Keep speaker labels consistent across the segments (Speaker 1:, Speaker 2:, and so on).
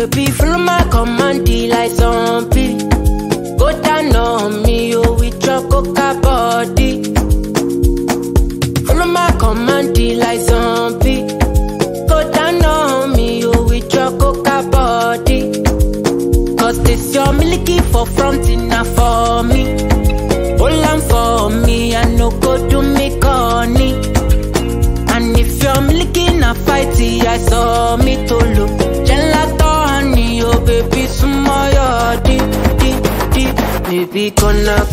Speaker 1: baby, follow my command, like zombie. Go down on me, oh, with your coca body. Follow my command, like zombie. Go down on me, oh, with your coca body. Cause this your miliki for front enough for me. Hold on for me, I no go do me koni. And if you're miliki na fighty, I saw me to look. Gelato honey, oh baby, sumo yo di. Baby, kona,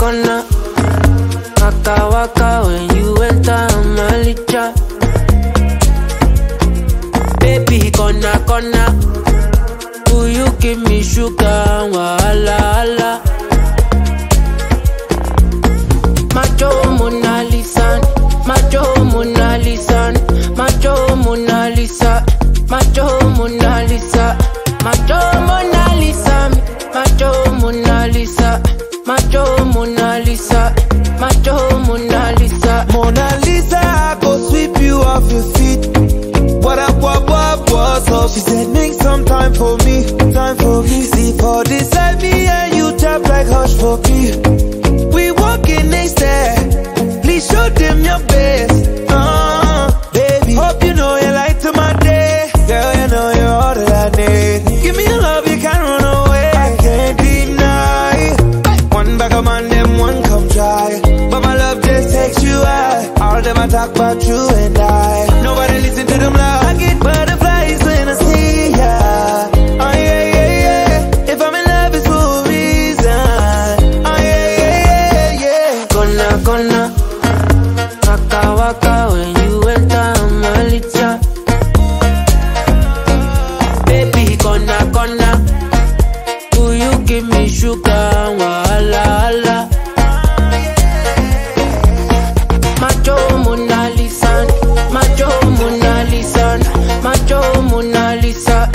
Speaker 1: waka, waka, when you enter omalicha. Baby, kona, will you give me sugar, wahala, hala. Macho Monalisa, macho Monalisa, macho Monalisa, macho Monalisa, macho Monalisa, macho Monalisa, macho Monalisa, macho Monalisa.
Speaker 2: Monalisa, I go sweep you off your feet. What up, so she said make some time for me, See for this side, me and you tap like hush for me. We walking next step, please show them your best. Baby, hope you know you light to my day. Girl, you know you're all that I need. Give me your love, you can't run away. I can't deny. One bag of man, them one come try. But my love just takes you out. All them I talk about you and I. Nobody listen to them loud. I get butterflies when I see ya. Oh yeah, yeah, yeah. If I'm in love, it's for a reason. Oh yeah, yeah, yeah, yeah.
Speaker 1: Kona, waka, waka, when you enter omalicha. Baby, kona, will you give me sugar, wahala, hala. Macho Monalisa, macho Monalisa, macho Monalisa,